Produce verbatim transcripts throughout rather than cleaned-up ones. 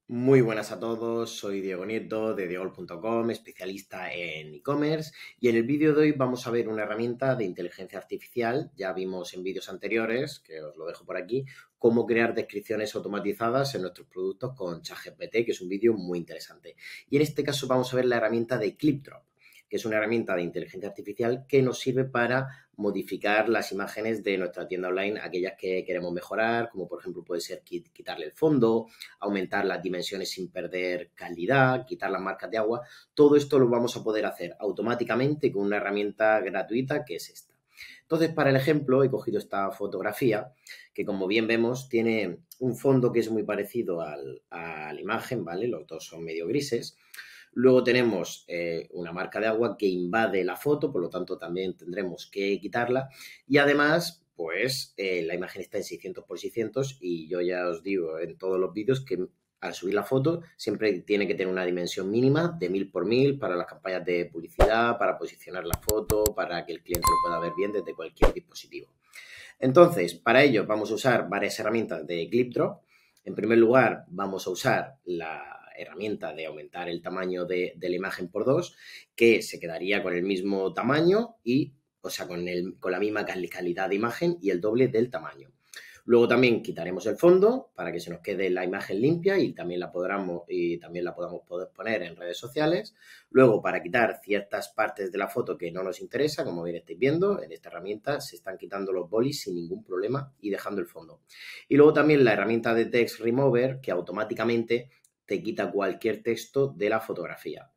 Muy buenas a todos, soy Diego Nieto de diegol punto com, especialista en e-commerce, y en el vídeo de hoy vamos a ver una herramienta de inteligencia artificial. Ya vimos en vídeos anteriores, que os lo dejo por aquí, cómo crear descripciones automatizadas en nuestros productos con ChatGPT, que es un vídeo muy interesante. Y en este caso vamos a ver la herramienta de ClipDrop, que es una herramienta de inteligencia artificial que nos sirve para modificar las imágenes de nuestra tienda online, aquellas que queremos mejorar, como por ejemplo puede ser quitarle el fondo, aumentar las dimensiones sin perder calidad, quitar las marcas de agua. Todo esto lo vamos a poder hacer automáticamente con una herramienta gratuita que es esta. Entonces, para el ejemplo, he cogido esta fotografía que, como bien vemos, tiene un fondo que es muy parecido al, a la imagen, ¿vale? Los dos son medio grises. Luego tenemos eh, una marca de agua que invade la foto, por lo tanto también tendremos que quitarla. Y además, pues eh, la imagen está en seiscientos por seiscientos y yo ya os digo en todos los vídeos que al subir la foto siempre tiene que tener una dimensión mínima de mil por mil para las campañas de publicidad, para posicionar la foto, para que el cliente lo pueda ver bien desde cualquier dispositivo. Entonces, para ello vamos a usar varias herramientas de ClipDrop. En primer lugar, vamos a usar la herramienta de aumentar el tamaño de, de la imagen por dos, que se quedaría con el mismo tamaño y, o sea, con, el, con la misma calidad de imagen y el doble del tamaño. Luego también quitaremos el fondo para que se nos quede la imagen limpia y también la podamos, y también la podamos poder poner en redes sociales. Luego, para quitar ciertas partes de la foto que no nos interesa, como bien estáis viendo, en esta herramienta se están quitando los bolis sin ningún problema y dejando el fondo. Y luego también la herramienta de Text Remover, que automáticamente te quita cualquier texto de la fotografía.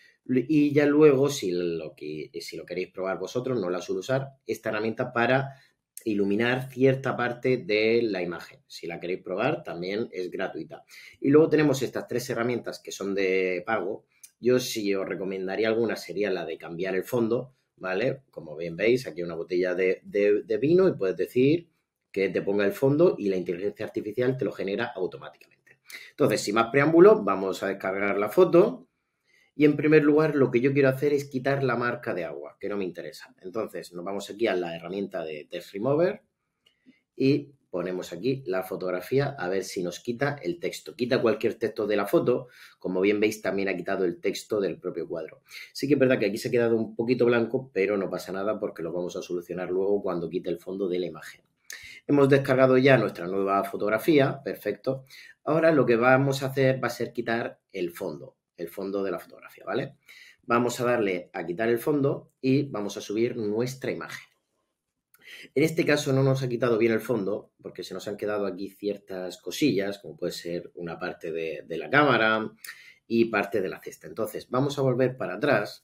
Y ya luego, si lo, que, si lo queréis probar vosotros, no la suelo usar, esta herramienta para iluminar cierta parte de la imagen. Si la queréis probar, también es gratuita. Y luego tenemos estas tres herramientas que son de pago. Yo, si os recomendaría alguna, sería la de cambiar el fondo, ¿vale? Como bien veis, aquí hay una botella de, de, de vino y puedes decir que te ponga el fondo y la inteligencia artificial te lo genera automáticamente. Entonces, sin más preámbulo, vamos a descargar la foto. Y en primer lugar, lo que yo quiero hacer es quitar la marca de agua, que no me interesa. Entonces, nos vamos aquí a la herramienta de Text Remover y ponemos aquí la fotografía a ver si nos quita el texto. Quita cualquier texto de la foto. Como bien veis, también ha quitado el texto del propio cuadro. Sí que es verdad que aquí se ha quedado un poquito blanco, pero no pasa nada porque lo vamos a solucionar luego cuando quite el fondo de la imagen. Hemos descargado ya nuestra nueva fotografía, perfecto. Ahora lo que vamos a hacer va a ser quitar el fondo, el fondo de la fotografía, ¿vale? Vamos a darle a quitar el fondo y vamos a subir nuestra imagen. En este caso no nos ha quitado bien el fondo porque se nos han quedado aquí ciertas cosillas, como puede ser una parte de, de la cámara y parte de la cesta. Entonces vamos a volver para atrás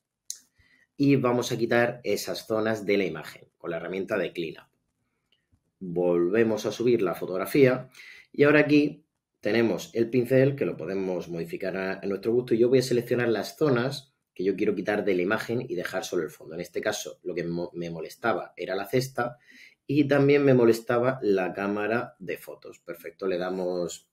y vamos a quitar esas zonas de la imagen con la herramienta de Cleanup. Volvemos a subir la fotografía y ahora aquí tenemos el pincel que lo podemos modificar a, a nuestro gusto y yo voy a seleccionar las zonas que yo quiero quitar de la imagen y dejar solo el fondo. En este caso lo que me molestaba era la cesta y también me molestaba la cámara de fotos. Perfecto, le damos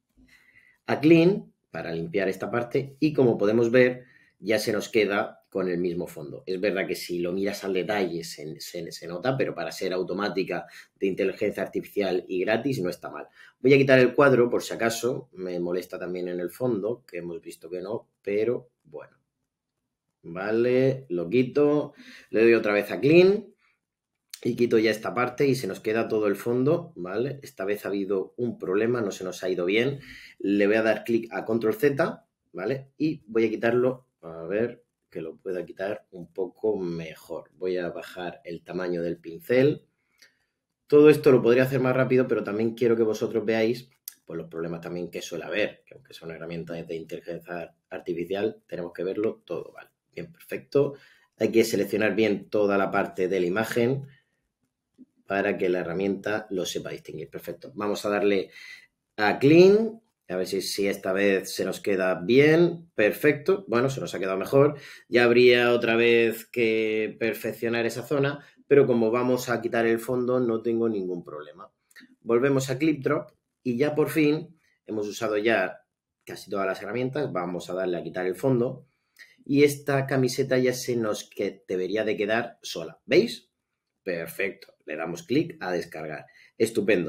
a Clean para limpiar esta parte y como podemos ver ya se nos queda con el mismo fondo. Es verdad que si lo miras al detalle se, se, se nota, pero para ser automática de inteligencia artificial y gratis no está mal. Voy a quitar el cuadro por si acaso, me molesta también en el fondo, que hemos visto que no, pero bueno. Vale, lo quito, le doy otra vez a Clean y quito ya esta parte y se nos queda todo el fondo, ¿vale? Esta vez ha habido un problema, no se nos ha ido bien. Le voy a dar clic a control Z, ¿vale? Y voy a quitarlo, a ver, que lo pueda quitar un poco mejor. Voy a bajar el tamaño del pincel. Todo esto lo podría hacer más rápido, pero también quiero que vosotros veáis pues, los problemas también que suele haber, que aunque son herramientas de inteligencia artificial, tenemos que verlo todo, ¿vale? Bien, perfecto. Hay que seleccionar bien toda la parte de la imagen para que la herramienta lo sepa distinguir. Perfecto. Vamos a darle a Clean. A ver si, si esta vez se nos queda bien. Perfecto. Bueno, se nos ha quedado mejor. Ya habría otra vez que perfeccionar esa zona, pero como vamos a quitar el fondo, no tengo ningún problema. Volvemos a ClipDrop y ya por fin hemos usado ya casi todas las herramientas. Vamos a darle a quitar el fondo y esta camiseta ya se nos que debería de quedar sola. ¿Veis? Perfecto. Le damos clic a descargar. Estupendo.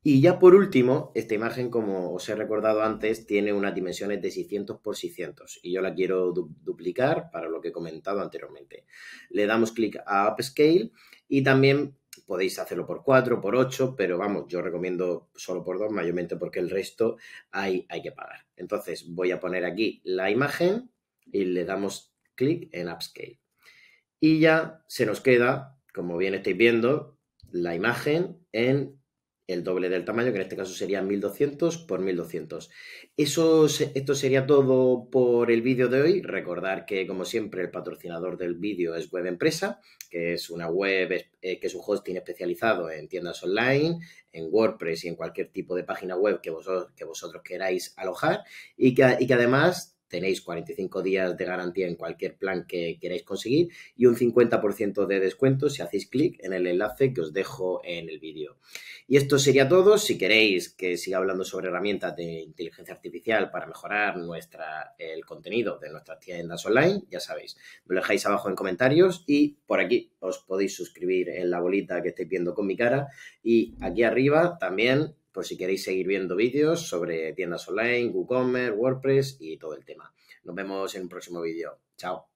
Y ya por último, esta imagen, como os he recordado antes, tiene unas dimensiones de seiscientos por seiscientos y yo la quiero du duplicar para lo que he comentado anteriormente. Le damos clic a Upscale y también podéis hacerlo por cuatro, por ocho, pero vamos, yo recomiendo solo por dos, mayormente porque el resto hay, hay que pagar. Entonces voy a poner aquí la imagen y le damos clic en Upscale. Y ya se nos queda, como bien estáis viendo, la imagen en el doble del tamaño, que en este caso sería mil doscientos por mil doscientos. Eso, esto sería todo por el vídeo de hoy. Recordar que, como siempre, el patrocinador del vídeo es Web Empresa, que es una web, eh, que es un hosting especializado en tiendas online, en WordPress y en cualquier tipo de página web que vosotros, que vosotros queráis alojar y que, y que además tenéis cuarenta y cinco días de garantía en cualquier plan que queráis conseguir y un cincuenta por ciento de descuento si hacéis clic en el enlace que os dejo en el vídeo. Y esto sería todo. Si queréis que siga hablando sobre herramientas de inteligencia artificial para mejorar nuestra, el contenido de nuestras tiendas online, ya sabéis, me lo dejáis abajo en comentarios y por aquí os podéis suscribir en la bolita que estáis viendo con mi cara y aquí arriba también por si queréis seguir viendo vídeos sobre tiendas online, WooCommerce, WordPress y todo el tema. Nos vemos en un próximo vídeo. Chao.